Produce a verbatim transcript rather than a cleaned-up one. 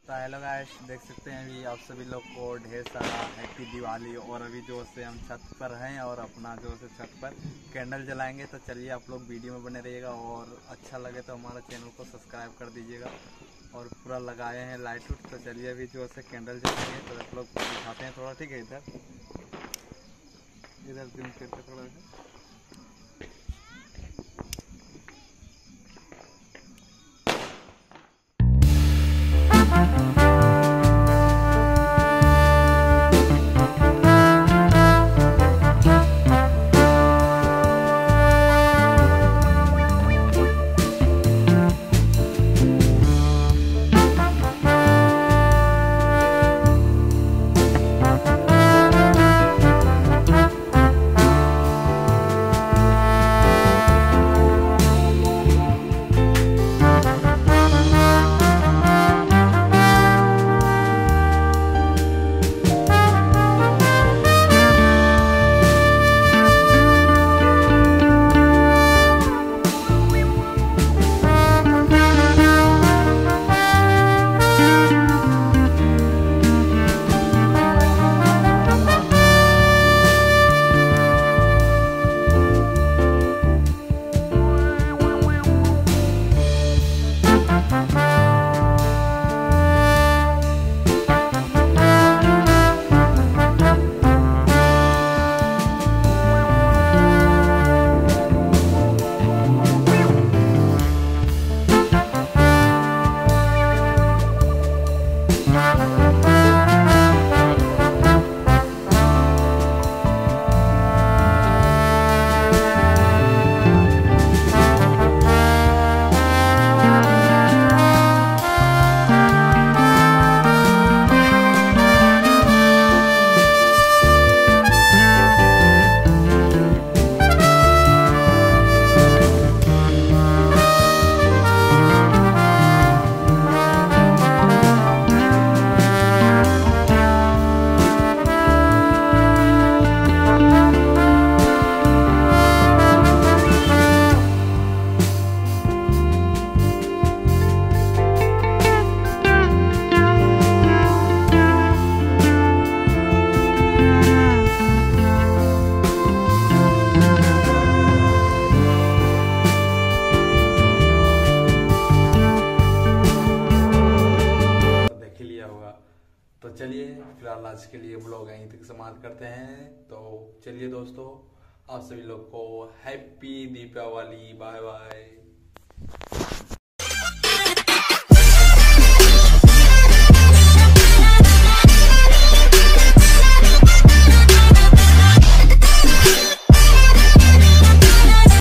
तो hello guys, देख सकते हैं अभी आप सभी लोग को ढेर सारा हैप्पी दिवाली। और अभी जो से हम छत पर हैं और अपना जो से छत पर कैंडल जलाएंगे। तो चलिए आप लोग वीडियो में बने रहिएगा और अच्छा लगे तो हमारा चैनल को सब्सक्राइब कर दीजिएगा। और पूरा लगाए हैं लाइट उट। तो चलिए अभी जो से कैंडल जलाएंगे तो आप लोग दिखाते हैं थोड़ा। ठीक है, इधर इधर जूम करके थोड़ा सा। तो चलिए फिलहाल आज के लिए ब्लॉग यहीं तक समाप्त करते हैं। तो चलिए दोस्तों, आप सभी लोग को हैप्पी दीपावली। Bye bye.